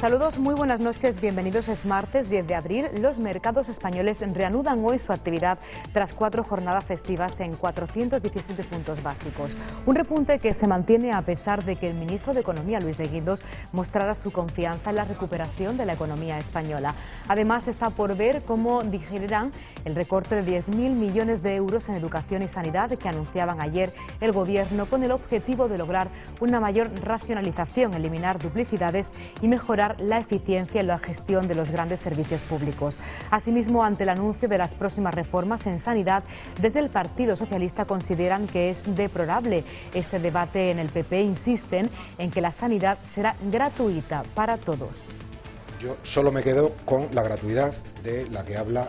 Saludos, muy buenas noches, bienvenidos. Es martes 10 de abril. Los mercados españoles reanudan hoy su actividad tras 4 jornadas festivas en 417 puntos básicos. Un repunte que se mantiene a pesar de que el ministro de Economía, Luis de Guindos, mostrara su confianza en la recuperación de la economía española. Además, está por ver cómo digerirán el recorte de 10.000 millones de euros en educación y sanidad que anunciaban ayer el Gobierno, con el objetivo de lograr una mayor racionalización, eliminar duplicidades y mejorar la eficiencia en la gestión de los grandes servicios públicos. Asimismo, ante el anuncio de las próximas reformas en sanidad, desde el Partido Socialista consideran que es deplorable este debate en el PP. Insisten en que la sanidad será gratuita para todos. Yo solo me quedo con la gratuidad de la que habla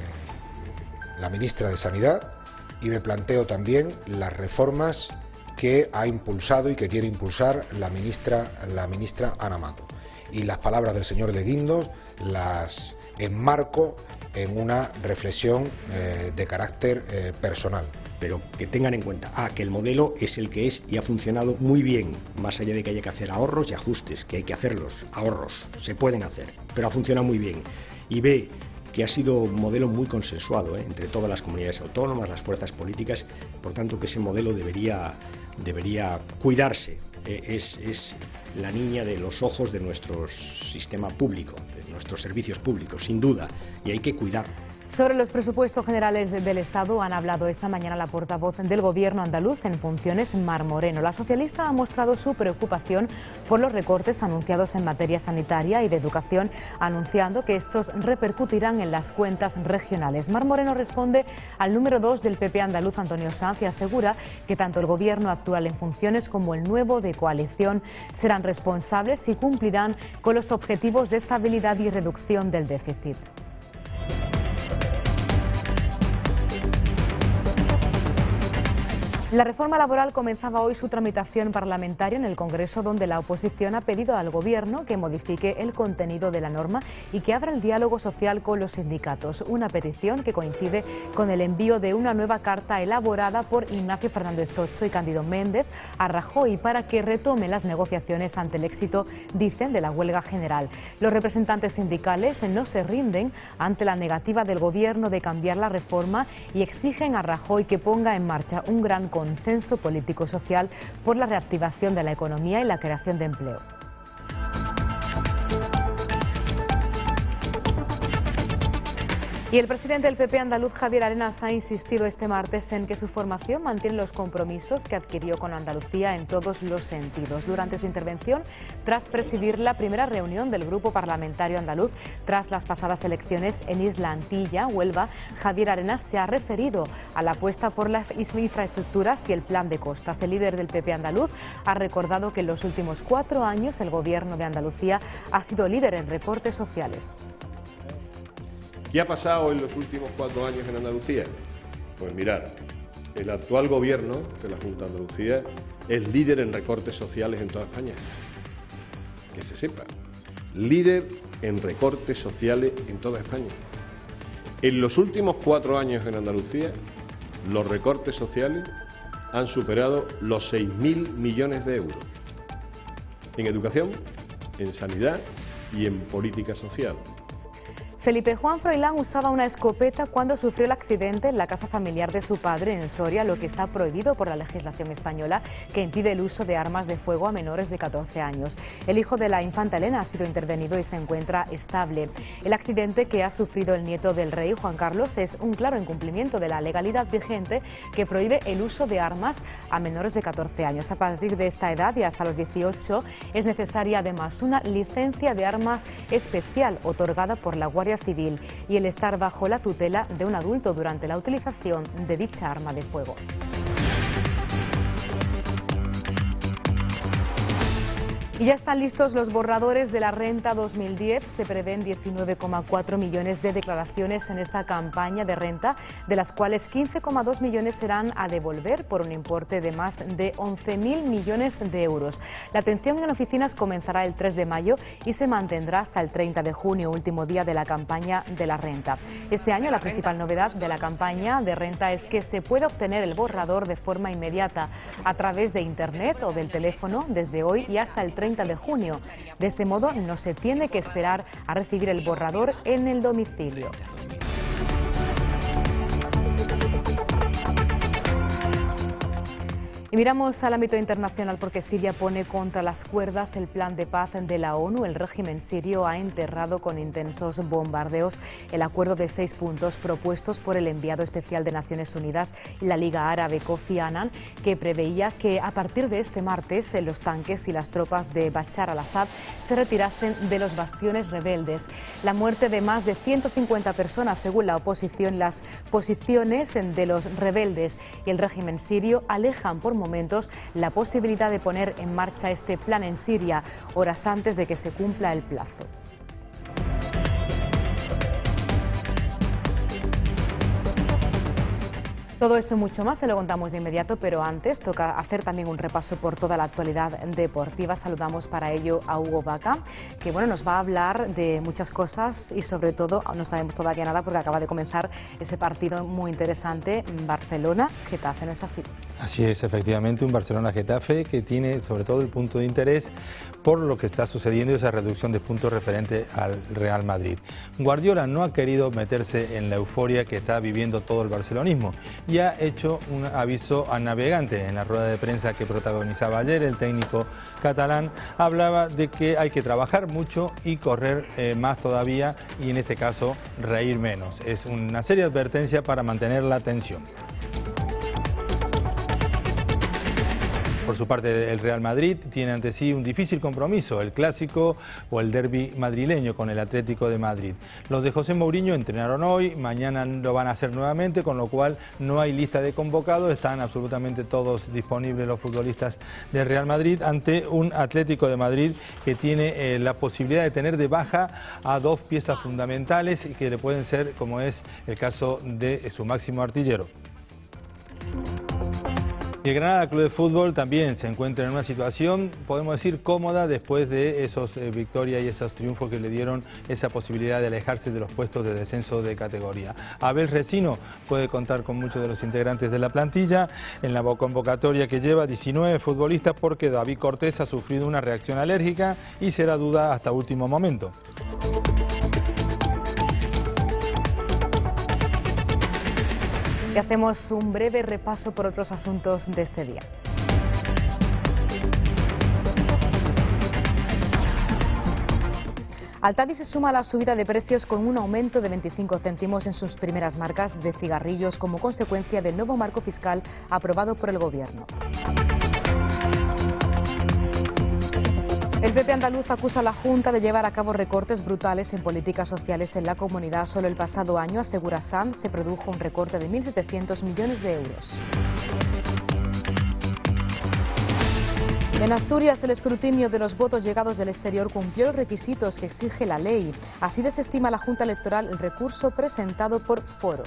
la ministra de Sanidad, y me planteo también las reformas que ha impulsado y que quiere impulsar la ministra Ana Mato. Y las palabras del señor de Guindos las enmarco en una reflexión de carácter personal. Pero que tengan en cuenta, que el modelo es el que es y ha funcionado muy bien, más allá de que haya que hacer ahorros y ajustes, que hay que hacerlos, ahorros, se pueden hacer, pero ha funcionado muy bien. Y B, que ha sido un modelo muy consensuado entre todas las comunidades autónomas, las fuerzas políticas, por tanto que ese modelo debería cuidarse. Es la niña de los ojos de nuestro sistema público, de nuestros servicios públicos, sin duda, y hay que cuidarlo. Sobre los presupuestos generales del Estado han hablado esta mañana la portavoz del Gobierno andaluz en funciones, Mar Moreno. La socialista ha mostrado su preocupación por los recortes anunciados en materia sanitaria y de educación, anunciando que estos repercutirán en las cuentas regionales. Mar Moreno responde al número 2 del PP andaluz, Antonio Sanz, y asegura que tanto el Gobierno actual en funciones como el nuevo de coalición serán responsables y cumplirán con los objetivos de estabilidad y reducción del déficit. La reforma laboral comenzaba hoy su tramitación parlamentaria en el Congreso, donde la oposición ha pedido al Gobierno que modifique el contenido de la norma y que abra el diálogo social con los sindicatos. Una petición que coincide con el envío de una nueva carta elaborada por Ignacio Fernández Tocho y Cándido Méndez a Rajoy para que retome las negociaciones ante el éxito, dicen, de la huelga general. Los representantes sindicales no se rinden ante la negativa del Gobierno de cambiar la reforma y exigen a Rajoy que ponga en marcha un gran consenso político-social por la reactivación de la economía y la creación de empleo. Y el presidente del PP andaluz, Javier Arenas, ha insistido este martes en que su formación mantiene los compromisos que adquirió con Andalucía en todos los sentidos. Durante su intervención, tras presidir la primera reunión del Grupo Parlamentario Andaluz tras las pasadas elecciones en Isla Antilla, Huelva, Javier Arenas se ha referido a la apuesta por las infraestructuras y el plan de costas. El líder del PP andaluz ha recordado que en los últimos 4 años el Gobierno de Andalucía ha sido líder en recortes sociales. ¿Qué ha pasado en los últimos 4 años en Andalucía? Pues mirad, el actual Gobierno de la Junta de Andalucía es líder en recortes sociales en toda España. Que se sepa, líder en recortes sociales en toda España. En los últimos 4 años en Andalucía, los recortes sociales han superado los 6.000 millones de euros. En educación, en sanidad y en política social. Felipe Juan Froilán usaba una escopeta cuando sufrió el accidente en la casa familiar de su padre en Soria, lo que está prohibido por la legislación española, que impide el uso de armas de fuego a menores de 14 años. El hijo de la infanta Elena ha sido intervenido y se encuentra estable. El accidente que ha sufrido el nieto del rey, Juan Carlos, es un claro incumplimiento de la legalidad vigente que prohíbe el uso de armas a menores de 14 años. A partir de esta edad y hasta los 18 es necesaria además una licencia de armas especial otorgada por la Guardia Civil y el estar bajo la tutela de un adulto durante la utilización de dicha arma de fuego. Y ya están listos los borradores de la Renta 2010. Se prevén 19,4 millones de declaraciones en esta campaña de renta, de las cuales 15,2 millones serán a devolver por un importe de más de 11.000 millones de euros. La atención en oficinas comenzará el 3 de mayo y se mantendrá hasta el 30 de junio, último día de la campaña de la renta. Este año la principal novedad de la campaña de renta es que se puede obtener el borrador de forma inmediata a través de Internet o del teléfono desde hoy y hasta el 30 30 de junio. De este modo no se tiene que esperar a recibir el borrador en el domicilio. Y miramos al ámbito internacional porque Siria pone contra las cuerdas el plan de paz de la ONU. El régimen sirio ha enterrado con intensos bombardeos el acuerdo de 6 puntos propuestos por el enviado especial de Naciones Unidas y la Liga Árabe Kofi Annan, que preveía que a partir de este martes los tanques y las tropas de Bachar al-Assad se retirasen de los bastiones rebeldes. La muerte de más de 150 personas según la oposición, las posiciones de los rebeldes y el régimen sirio alejan por momentos la posibilidad de poner en marcha este plan en Siria horas antes de que se cumpla el plazo. Todo esto y mucho más se lo contamos de inmediato, pero antes toca hacer también un repaso por toda la actualidad deportiva. Saludamos para ello a Hugo Vaca, que nos va a hablar de muchas cosas y sobre todo no sabemos todavía nada porque acaba de comenzar ese partido muy interesante, Barcelona-Getafe, ¿no es así? Así es, efectivamente, un Barcelona-Getafe que tiene sobre todo el punto de interés por lo que está sucediendo y esa reducción de puntos referente al Real Madrid. Guardiola no ha querido meterse en la euforia que está viviendo todo el barcelonismo y ha hecho un aviso a navegante. En la rueda de prensa que protagonizaba ayer, el técnico catalán hablaba de que hay que trabajar mucho y correr más todavía y en este caso reír menos. Es una seria advertencia para mantener la tensión. Por su parte, el Real Madrid tiene ante sí un difícil compromiso, el clásico o el derbi madrileño con el Atlético de Madrid. Los de José Mourinho entrenaron hoy, mañana lo van a hacer nuevamente, con lo cual no hay lista de convocados, están absolutamente todos disponibles los futbolistas del Real Madrid ante un Atlético de Madrid que tiene la posibilidad de tener de baja a 2 piezas fundamentales y que le pueden ser, como es el caso de su máximo artillero. Y el Granada Club de Fútbol también se encuentra en una situación, podemos decir, cómoda después de esos victorias y esos triunfos que le dieron esa posibilidad de alejarse de los puestos de descenso de categoría. Abel Resino puede contar con muchos de los integrantes de la plantilla en la convocatoria que lleva 19 futbolistas porque David Cortés ha sufrido una reacción alérgica y será duda hasta último momento. Y hacemos un breve repaso por otros asuntos de este día. Altadis se suma a la subida de precios con un aumento de 25 céntimos en sus primeras marcas de cigarrillos como consecuencia del nuevo marco fiscal aprobado por el Gobierno. El PP andaluz acusa a la Junta de llevar a cabo recortes brutales en políticas sociales en la comunidad. Solo el pasado año, asegura Sanz, se produjo un recorte de 1.700 millones de euros. En Asturias, el escrutinio de los votos llegados del exterior cumplió los requisitos que exige la ley. Así desestima la Junta Electoral el recurso presentado por Foro.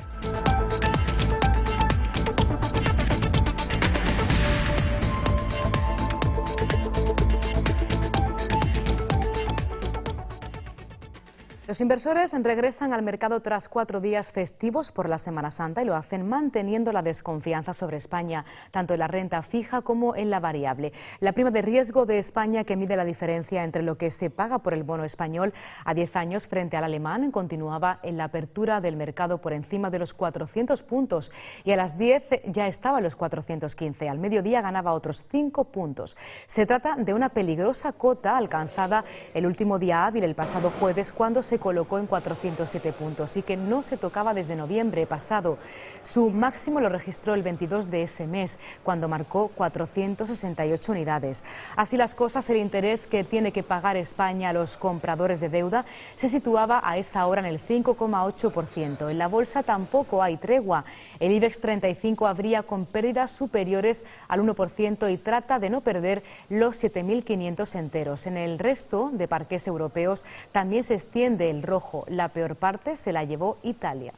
Los inversores regresan al mercado tras 4 días festivos por la Semana Santa y lo hacen manteniendo la desconfianza sobre España, tanto en la renta fija como en la variable. La prima de riesgo de España, que mide la diferencia entre lo que se paga por el bono español a 10 años frente al alemán, continuaba en la apertura del mercado por encima de los 400 puntos y a las 10 ya estaba en los 415. Al mediodía ganaba otros 5 puntos. Se trata de una peligrosa cota alcanzada el último día hábil, el pasado jueves, cuando se colocó en 407 puntos y que no se tocaba desde noviembre pasado. Su máximo lo registró el 22 de ese mes, cuando marcó 468 unidades. Así las cosas, el interés que tiene que pagar España a los compradores de deuda se situaba a esa hora en el 5,8%. En la bolsa tampoco hay tregua. El IBEX 35 abría con pérdidas superiores al 1% y trata de no perder los 7.500 enteros. En el resto de parques europeos también se extiende el rojo. La peor parte se la llevó Italia.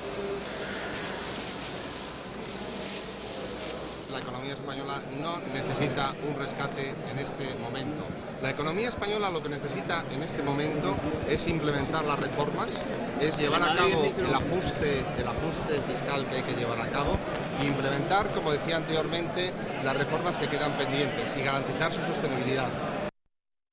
La economía española no necesita un rescate en este momento. La economía española lo que necesita en este momento es implementar las reformas, es llevar a cabo el ajuste fiscal que hay que llevar a cabo e implementar, como decía anteriormente, las reformas que quedan pendientes y garantizar su sostenibilidad.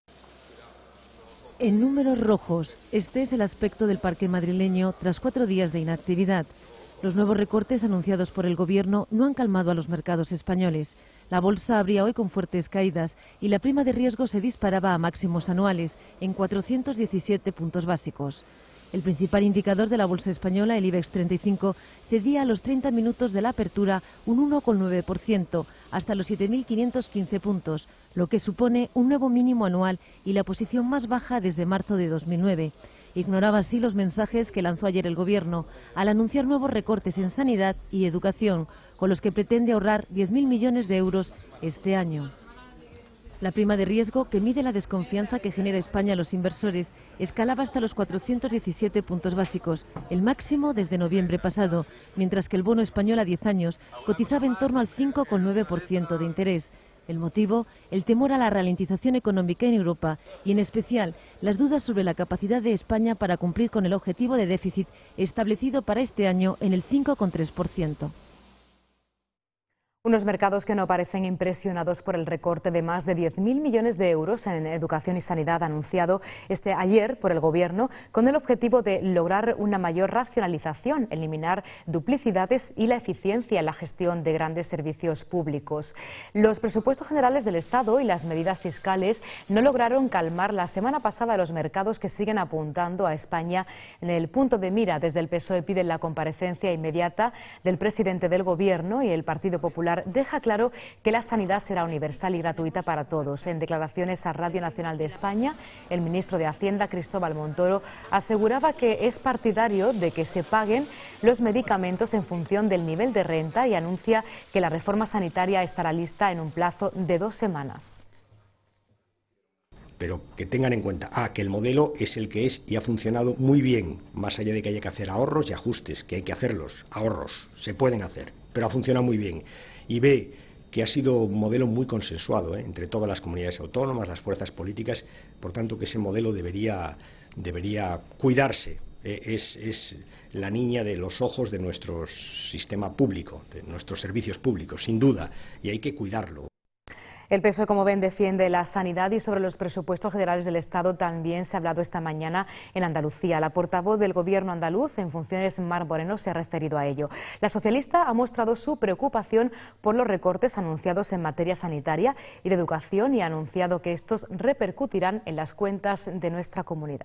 En números rojos, este es el aspecto del parque madrileño tras 4 días de inactividad. Los nuevos recortes anunciados por el Gobierno no han calmado a los mercados españoles. La bolsa abría hoy con fuertes caídas y la prima de riesgo se disparaba a máximos anuales, en 417 puntos básicos. El principal indicador de la bolsa española, el IBEX 35, cedía a los 30 minutos de la apertura un 1,9%, hasta los 7.515 puntos, lo que supone un nuevo mínimo anual y la posición más baja desde marzo de 2009. Ignoraba así los mensajes que lanzó ayer el Gobierno al anunciar nuevos recortes en sanidad y educación, con los que pretende ahorrar 10.000 millones de euros este año. La prima de riesgo, que mide la desconfianza que genera España a los inversores, escalaba hasta los 417 puntos básicos, el máximo desde noviembre pasado, mientras que el bono español a 10 años cotizaba en torno al 5,9% de interés. El motivo, el temor a la ralentización económica en Europa y, en especial, las dudas sobre la capacidad de España para cumplir con el objetivo de déficit establecido para este año en el 5,3%. Unos mercados que no parecen impresionados por el recorte de más de 10.000 millones de euros en educación y sanidad anunciado ayer por el Gobierno, con el objetivo de lograr una mayor racionalización, eliminar duplicidades y la eficiencia en la gestión de grandes servicios públicos. Los presupuestos generales del Estado y las medidas fiscales no lograron calmar la semana pasada a los mercados, que siguen apuntando a España en el punto de mira. Desde el PSOE piden la comparecencia inmediata del presidente del Gobierno, y el Partido Popular deja claro que la sanidad será universal y gratuita para todos. En declaraciones a Radio Nacional de España, el ministro de Hacienda, Cristóbal Montoro, aseguraba que es partidario de que se paguen los medicamentos en función del nivel de renta, y anuncia que la reforma sanitaria estará lista en un plazo de 2 semanas. Pero que tengan en cuenta, que el modelo es el que es y ha funcionado muy bien, más allá de que haya que hacer ahorros y ajustes, que hay que hacerlos, ahorros, se pueden hacer, pero ha funcionado muy bien. Y ve que ha sido un modelo muy consensuado entre todas las comunidades autónomas, las fuerzas políticas, por tanto que ese modelo debería cuidarse. Es la niña de los ojos de nuestro sistema público, de nuestros servicios públicos, sin duda, y hay que cuidarlo. El PSOE, como ven, defiende la sanidad, y sobre los presupuestos generales del Estado también se ha hablado esta mañana en Andalucía. La portavoz del Gobierno andaluz en funciones, Mar Moreno, se ha referido a ello. La socialista ha mostrado su preocupación por los recortes anunciados en materia sanitaria y de educación, y ha anunciado que estos repercutirán en las cuentas de nuestra comunidad.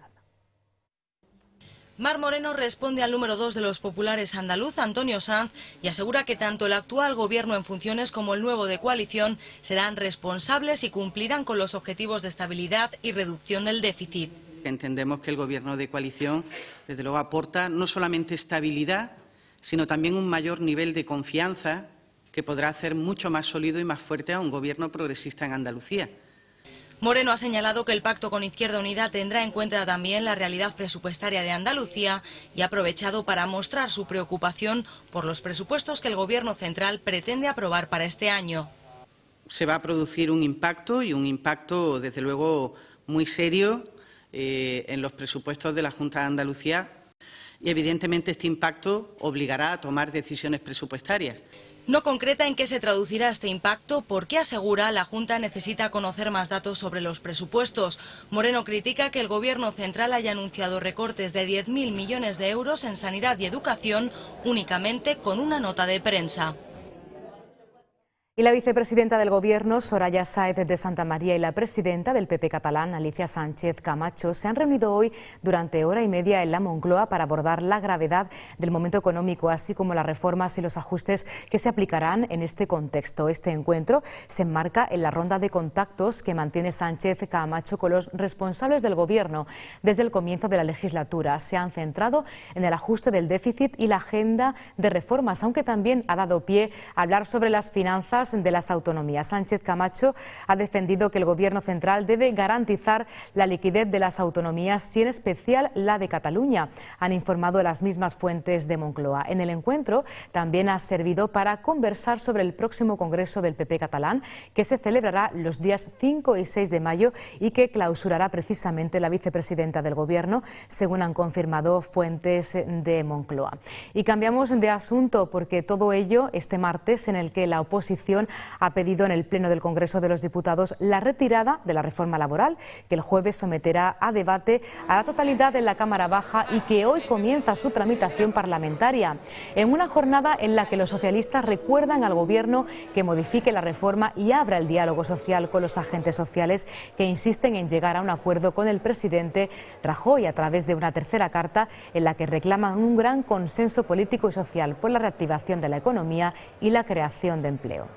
Mar Moreno responde al número 2 de los populares andaluz, Antonio Sanz, y asegura que tanto el actual Gobierno en funciones como el nuevo de coalición serán responsables y cumplirán con los objetivos de estabilidad y reducción del déficit. Entendemos que el Gobierno de coalición, desde luego, aporta no solamente estabilidad, sino también un mayor nivel de confianza que podrá hacer mucho más sólido y más fuerte a un Gobierno progresista en Andalucía. Moreno ha señalado que el pacto con Izquierda Unida tendrá en cuenta también la realidad presupuestaria de Andalucía, y ha aprovechado para mostrar su preocupación por los presupuestos que el Gobierno central pretende aprobar para este año. Se va a producir un impacto, y un impacto desde luego muy serio en los presupuestos de la Junta de Andalucía, y evidentemente este impacto obligará a tomar decisiones presupuestarias. No concreta en qué se traducirá este impacto, porque asegura la Junta necesita conocer más datos sobre los presupuestos. Moreno critica que el Gobierno central haya anunciado recortes de 10.000 millones de euros en sanidad y educación únicamente con una nota de prensa. Y la vicepresidenta del Gobierno, Soraya Sáez de Santamaría, y la presidenta del PP catalán, Alicia Sánchez Camacho, se han reunido hoy durante hora y media en la Moncloa para abordar la gravedad del momento económico, así como las reformas y los ajustes que se aplicarán en este contexto. Este encuentro se enmarca en la ronda de contactos que mantiene Sánchez Camacho con los responsables del Gobierno desde el comienzo de la legislatura. Se han centrado en el ajuste del déficit y la agenda de reformas, aunque también ha dado pie a hablar sobre las finanzas de las autonomías. Sánchez Camacho ha defendido que el Gobierno central debe garantizar la liquidez de las autonomías, y en especial la de Cataluña, han informado las mismas fuentes de Moncloa. En el encuentro también ha servido para conversar sobre el próximo Congreso del PP catalán, que se celebrará los días 5 y 6 de mayo y que clausurará precisamente la vicepresidenta del Gobierno, según han confirmado fuentes de Moncloa. Y cambiamos de asunto, porque todo ello este martes, en el que la oposición oposición ha pedido en el Pleno del Congreso de los Diputados la retirada de la reforma laboral, que el jueves someterá a debate a la totalidad en la Cámara Baja y que hoy comienza su tramitación parlamentaria, en una jornada en la que los socialistas recuerdan al Gobierno que modifique la reforma y abra el diálogo social con los agentes sociales, que insisten en llegar a un acuerdo con el presidente Rajoy a través de una tercera carta en la que reclaman un gran consenso político y social por la reactivación de la economía y la creación de empleo.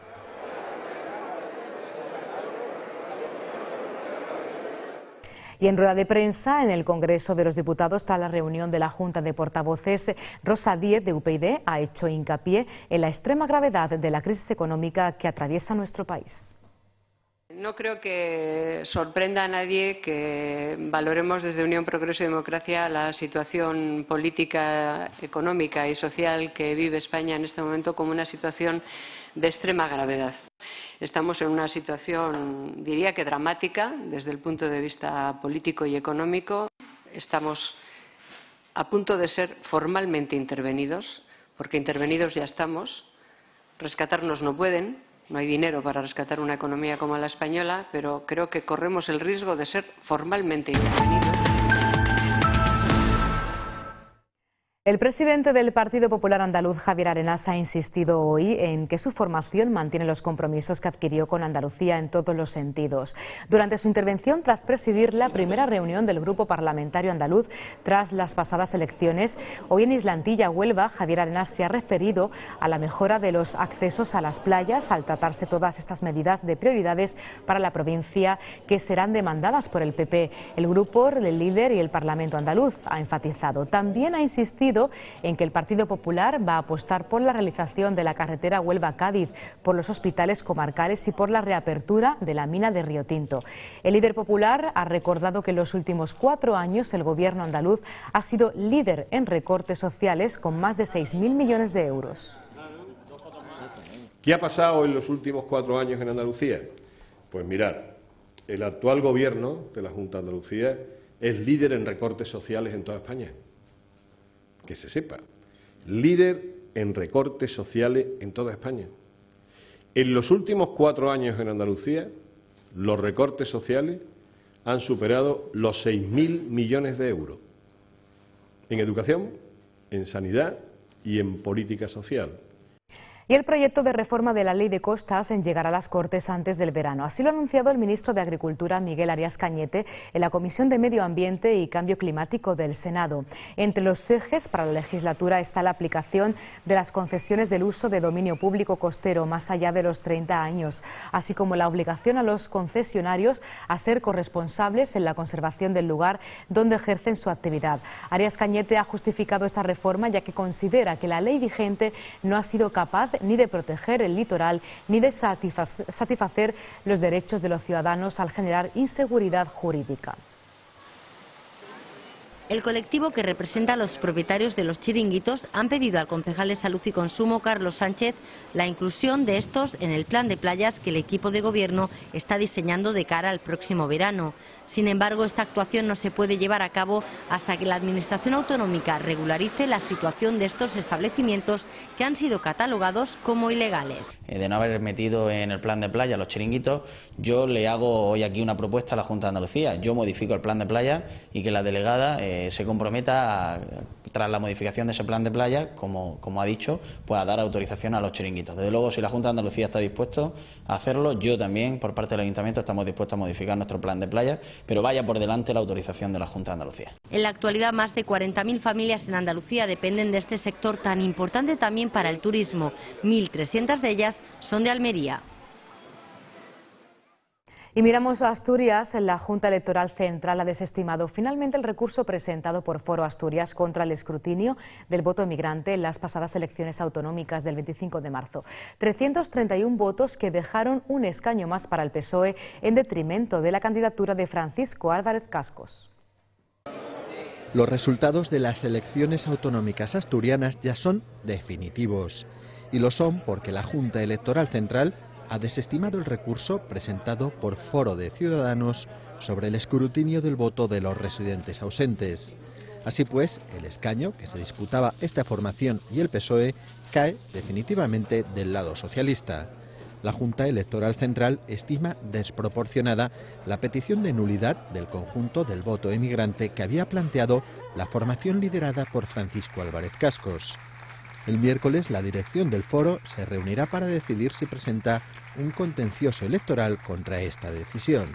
Y en rueda de prensa en el Congreso de los Diputados, tras la reunión de la Junta de Portavoces, Rosa Díez de UPyD ha hecho hincapié en la extrema gravedad de la crisis económica que atraviesa nuestro país. No creo que sorprenda a nadie que valoremos desde Unión Progreso y Democracia la situación política, económica y social que vive España en este momento como una situación de extrema gravedad. Estamos en una situación, diría que dramática, desde el punto de vista político y económico. Estamos a punto de ser formalmente intervenidos, porque intervenidos ya estamos. Rescatarnos no pueden, no hay dinero para rescatar una economía como la española, pero creo que corremos el riesgo de ser formalmente intervenidos. El presidente del Partido Popular Andaluz, Javier Arenas, ha insistido hoy en que su formación mantiene los compromisos que adquirió con Andalucía en todos los sentidos. Durante su intervención, tras presidir la primera reunión del Grupo Parlamentario Andaluz tras las pasadas elecciones, hoy en Islantilla, Huelva, Javier Arenas se ha referido a la mejora de los accesos a las playas al tratarse todas estas medidas de prioridades para la provincia que serán demandadas por el PP. El grupo, el líder y el Parlamento andaluz ha enfatizado. También ha insistido en que el Partido Popular va a apostar por la realización de la carretera Huelva-Cádiz, por los hospitales comarcales y por la reapertura de la mina de Río Tinto. El líder popular ha recordado que en los últimos 4 años el gobierno andaluz ha sido líder en recortes sociales con más de 6.000 millones de euros. ¿Qué ha pasado en los últimos 4 años en Andalucía? Pues mirad, el actual gobierno de la Junta de Andalucía es líder en recortes sociales en toda España. Que se sepa, líder en recortes sociales en toda España. En los últimos 4 años en Andalucía, los recortes sociales han superado los 6.000 millones de euros en educación, en sanidad y en política social. Y el proyecto de reforma de la Ley de Costas llegará a las Cortes antes del verano. Así lo ha anunciado el ministro de Agricultura, Miguel Arias Cañete, en la Comisión de Medio Ambiente y Cambio Climático del Senado. Entre los ejes para la legislatura está la aplicación de las concesiones del uso de dominio público costero más allá de los 30 años, así como la obligación a los concesionarios a ser corresponsables en la conservación del lugar donde ejercen su actividad. Arias Cañete ha justificado esta reforma ya que considera que la ley vigente no ha sido capaz ni de proteger el litoral ni de satisfacer los derechos de los ciudadanos al generar inseguridad jurídica. El colectivo que representa a los propietarios de los chiringuitos han pedido al concejal de Salud y Consumo, Carlos Sánchez, la inclusión de estos en el plan de playas que el equipo de gobierno está diseñando de cara al próximo verano. Sin embargo, esta actuación no se puede llevar a cabo hasta que la Administración autonómica regularice la situación de estos establecimientos que han sido catalogados como ilegales. De no haber metido en el plan de playa los chiringuitos, yo le hago hoy aquí una propuesta a la Junta de Andalucía. Yo modifico el plan de playa y que la delegada se comprometa, tras la modificación de ese plan de playa, como ha dicho, pues a dar autorización a los chiringuitos. Desde luego, si la Junta de Andalucía está dispuesto a hacerlo, yo también, por parte del Ayuntamiento, estamos dispuestos a modificar nuestro plan de playa, pero vaya por delante la autorización de la Junta de Andalucía. En la actualidad, más de 40.000 familias en Andalucía dependen de este sector tan importante también para el turismo. 1.300 de ellas son de Almería. Y miramos a Asturias. La Junta Electoral Central ha desestimado finalmente el recurso presentado por Foro Asturias contra el escrutinio del voto emigrante en las pasadas elecciones autonómicas del 25 de marzo. 331 votos que dejaron un escaño más para el PSOE en detrimento de la candidatura de Francisco Álvarez Cascos. Los resultados de las elecciones autonómicas asturianas ya son definitivos. Y lo son porque la Junta Electoral Central ha desestimado el recurso presentado por Foro de Ciudadanos sobre el escrutinio del voto de los residentes ausentes. Así pues, el escaño que se disputaba esta formación y el PSOE cae definitivamente del lado socialista. la Junta Electoral Central estima desproporcionada la petición de nulidad del conjunto del voto emigrante que había planteado la formación liderada por Francisco Álvarez Cascos. El miércoles la dirección del foro se reunirá para decidir si presenta un contencioso electoral contra esta decisión.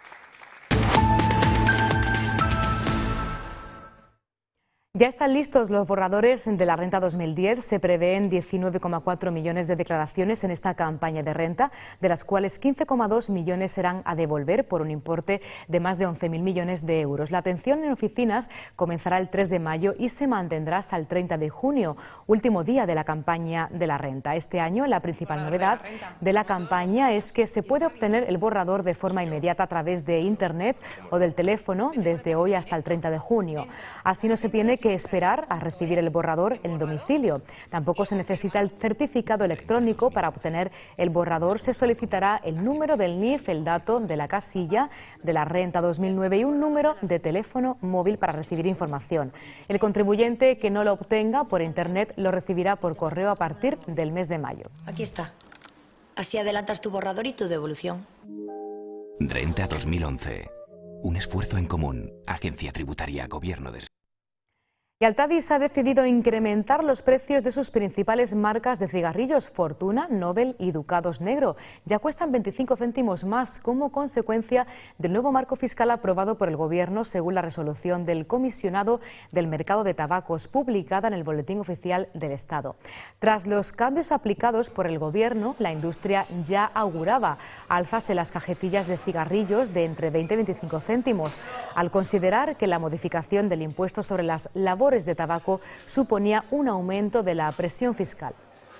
Ya están listos los borradores de la renta 2010. Se prevén 19,4 millones de declaraciones en esta campaña de renta, de las cuales 15,2 millones serán a devolver por un importe de más de 11.000 millones de euros. La atención en oficinas comenzará el 3 de mayo y se mantendrá hasta el 30 de junio, último día de la campaña de la renta. Este año la principal novedad de la campaña es que se puede obtener el borrador de forma inmediata a través de Internet o del teléfono desde hoy hasta el 30 de junio. Así no se tiene que esperar a recibir el borrador en domicilio. Tampoco se necesita el certificado electrónico para obtener el borrador. Se solicitará el número del NIF, el dato de la casilla de la renta 2009 y un número de teléfono móvil para recibir información. El contribuyente que no lo obtenga por Internet lo recibirá por correo a partir del mes de mayo. Aquí está. Así adelantas tu borrador y tu devolución. Renta 2011. Un esfuerzo en común. Agencia Tributaria, Gobierno de... Y Altadis ha decidido incrementar los precios de sus principales marcas de cigarrillos, Fortuna, Nobel y Ducados Negro. Ya cuestan 25 céntimos más como consecuencia del nuevo marco fiscal aprobado por el Gobierno según la resolución del Comisionado del Mercado de Tabacos publicada en el Boletín Oficial del Estado. Tras los cambios aplicados por el Gobierno, la industria ya auguraba alzas en las cajetillas de cigarrillos de entre 20 y 25 céntimos, al considerar que la modificación del impuesto sobre las labores de tabaco suponía un aumento de la presión fiscal.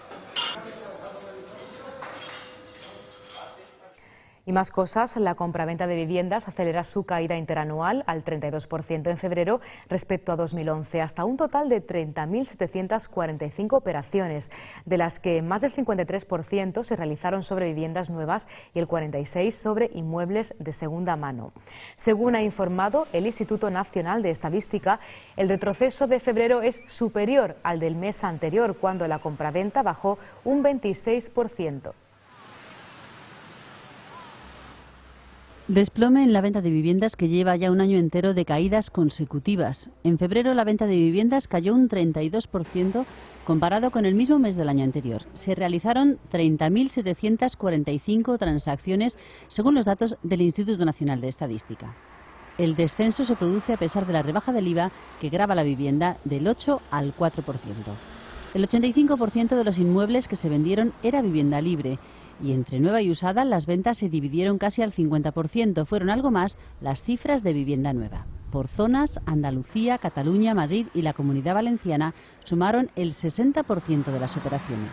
Y más cosas, la compraventa de viviendas acelera su caída interanual al 32% en febrero respecto a 2011, hasta un total de 30.745 operaciones, de las que más del 53% se realizaron sobre viviendas nuevas y el 46% sobre inmuebles de segunda mano. Según ha informado el Instituto Nacional de Estadística, el retroceso de febrero es superior al del mes anterior, cuando la compraventa bajó un 26%. Desplome en la venta de viviendas que lleva ya un año entero de caídas consecutivas. En febrero la venta de viviendas cayó un 32% comparado con el mismo mes del año anterior. Se realizaron 30.745 transacciones según los datos del Instituto Nacional de Estadística. El descenso se produce a pesar de la rebaja del IVA que grava la vivienda del 8 al 4%. El 85% de los inmuebles que se vendieron era vivienda libre. Y entre nueva y usada las ventas se dividieron casi al 50%. Fueron algo más las cifras de vivienda nueva. Por zonas, Andalucía, Cataluña, Madrid y la Comunidad Valenciana sumaron el 60% de las operaciones.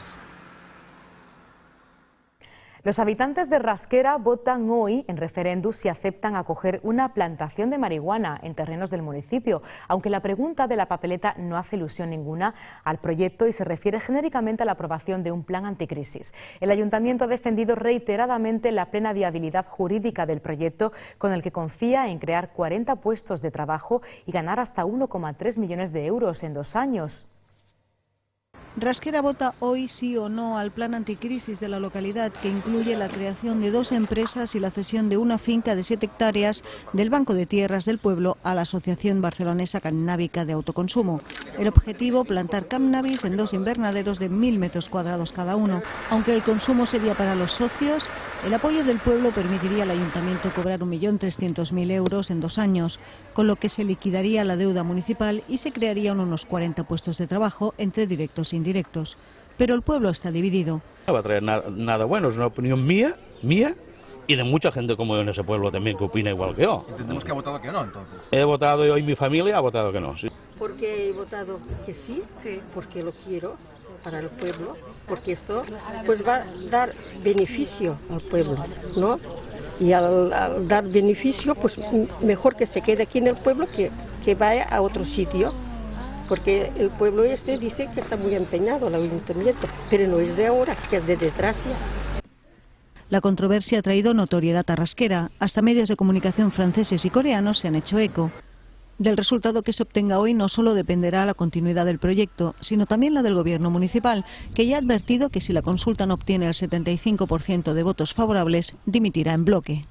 Los habitantes de Rasquera votan hoy en referéndum si aceptan acoger una plantación de marihuana en terrenos del municipio, aunque la pregunta de la papeleta no hace ilusión ninguna al proyecto y se refiere genéricamente a la aprobación de un plan anticrisis. El ayuntamiento ha defendido reiteradamente la plena viabilidad jurídica del proyecto, con el que confía en crear 40 puestos de trabajo y ganar hasta 1,3 millones de euros en 2 años. Rasquera vota hoy sí o no al plan anticrisis de la localidad, que incluye la creación de 2 empresas y la cesión de una finca de 7 hectáreas del Banco de Tierras del Pueblo a la Asociación Barcelonesa Cannábica de Autoconsumo. El objetivo, plantar cannabis en 2 invernaderos de 1.000 metros cuadrados cada uno. Aunque el consumo sería para los socios, el apoyo del pueblo permitiría al ayuntamiento cobrar 1.300.000 euros en 2 años, con lo que se liquidaría la deuda municipal y se crearían unos 40 puestos de trabajo entre directos e indirectos. Pero el pueblo está dividido. No va a traer nada bueno, es una opinión mía y de mucha gente como yo en ese pueblo también que opina igual que yo. Entendemos que ha votado que no, entonces. He votado yo y mi familia ha votado que no, sí. ¿Por qué he votado que sí? Sí. Porque lo quiero para el pueblo, porque esto pues va a dar beneficio al pueblo, ¿no? Y al dar beneficio, pues mejor que se quede aquí en el pueblo que vaya a otro sitio. Porque el pueblo este dice que está muy empeñado el ayuntamiento, pero no es de ahora, que es de desgracia. La controversia ha traído notoriedad a Rasquera. Hasta medios de comunicación franceses y coreanos se han hecho eco. Del resultado que se obtenga hoy no solo dependerá la continuidad del proyecto, sino también la del Gobierno municipal, que ya ha advertido que si la consulta no obtiene el 75% de votos favorables, dimitirá en bloque.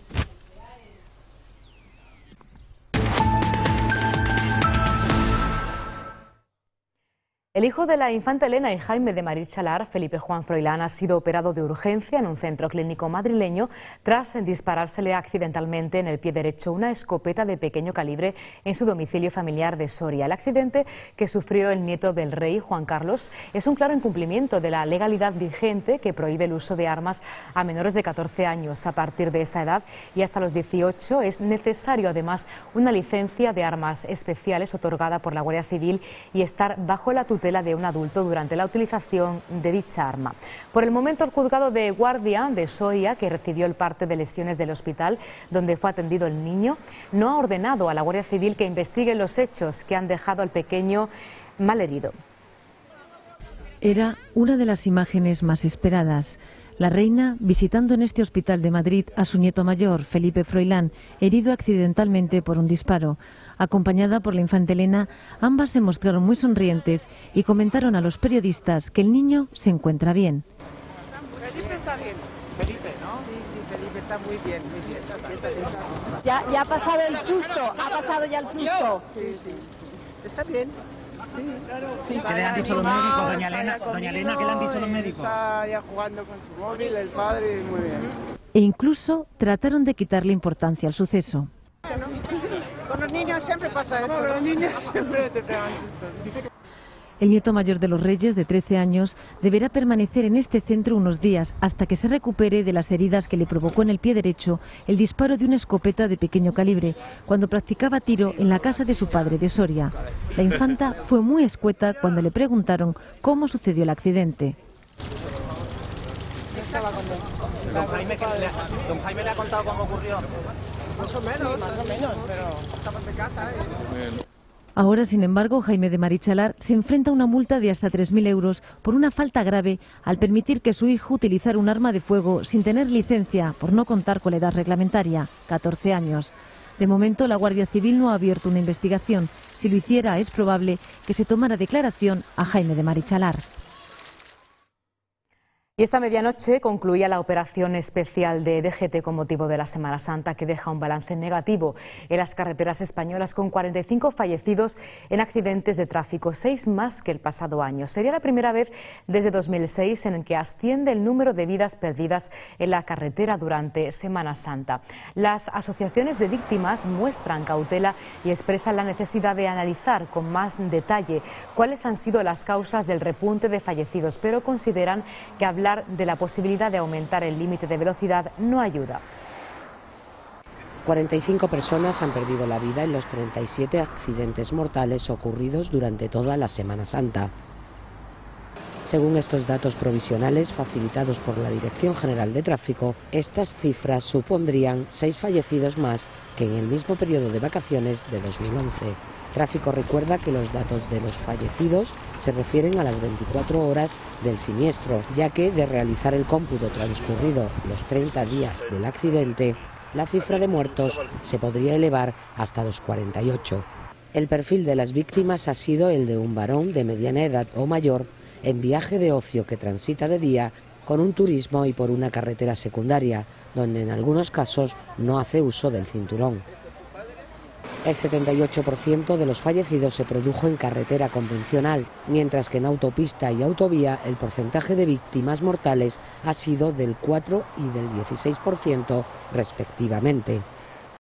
El hijo de la infanta Elena y Jaime de Marichalar, Felipe Juan Froilán, ha sido operado de urgencia en un centro clínico madrileño tras disparársele accidentalmente en el pie derecho una escopeta de pequeño calibre en su domicilio familiar de Soria. El accidente que sufrió el nieto del rey, Juan Carlos, es un claro incumplimiento de la legalidad vigente que prohíbe el uso de armas a menores de 14 años. A partir de esa edad y hasta los 18 es necesario además una licencia de armas especiales otorgada por la Guardia Civil y estar bajo la tutela de un adulto durante la utilización de dicha arma. Por el momento, el juzgado de guardia de Soria, que recibió el parte de lesiones del hospital donde fue atendido el niño, no ha ordenado a la Guardia Civil que investigue los hechos que han dejado al pequeño malherido. Era una de las imágenes más esperadas. La reina visitando en este hospital de Madrid a su nieto mayor, Felipe Froilán, herido accidentalmente por un disparo. Acompañada por la infanta Elena, ambas se mostraron muy sonrientes y comentaron a los periodistas que el niño se encuentra bien. Felipe está bien. Felipe, ¿no? Sí, Felipe está muy bien, muy bien. Ya ha pasado el susto, ha pasado ya el susto. Sí. Está bien. Sí, ¿Qué le han dicho los médicos, doña Elena? ¿Qué le han dicho los médicos? Está ya jugando con su móvil, el padre, muy bien. E incluso trataron de quitarle importancia al suceso. Con los niños siempre pasa eso. Con los niños siempre te pegan sustos. El nieto mayor de los Reyes, de 13 años, deberá permanecer en este centro unos días hasta que se recupere de las heridas que le provocó en el pie derecho el disparo de una escopeta de pequeño calibre cuando practicaba tiro en la casa de su padre de Soria. La infanta fue muy escueta cuando le preguntaron cómo sucedió el accidente. Don Jaime le ha contado cómo ocurrió. Más o menos, pero estamos de casa. Ahora, sin embargo, Jaime de Marichalar se enfrenta a una multa de hasta 3.000 euros por una falta grave al permitir que su hijo utilizara un arma de fuego sin tener licencia por no contar con la edad reglamentaria, 14 años. De momento, la Guardia Civil no ha abierto una investigación. Si lo hiciera, es probable que se tomara declaración a Jaime de Marichalar. Y esta medianoche concluía la operación especial de DGT con motivo de la Semana Santa, que deja un balance negativo en las carreteras españolas con 45 fallecidos en accidentes de tráfico, 6 más que el pasado año. Sería la primera vez desde 2006 en el que asciende el número de vidas perdidas en la carretera durante Semana Santa. Las asociaciones de víctimas muestran cautela y expresan la necesidad de analizar con más detalle cuáles han sido las causas del repunte de fallecidos, pero consideran que hablar de la posibilidad de aumentar el límite de velocidad no ayuda. 45 personas han perdido la vida en los 37 accidentes mortales ocurridos durante toda la Semana Santa. Según estos datos provisionales facilitados por la Dirección General de Tráfico, estas cifras supondrían 6 fallecidos más que en el mismo periodo de vacaciones de 2011. Tráfico recuerda que los datos de los fallecidos se refieren a las 24 horas del siniestro, ya que de realizar el cómputo transcurrido los 30 días del accidente, la cifra de muertos se podría elevar hasta los 48. El perfil de las víctimas ha sido el de un varón de mediana edad o mayor en viaje de ocio que transita de día con un turismo y por una carretera secundaria, donde en algunos casos no hace uso del cinturón. El 78% de los fallecidos se produjo en carretera convencional, mientras que en autopista y autovía el porcentaje de víctimas mortales ha sido del 4 y del 16% respectivamente.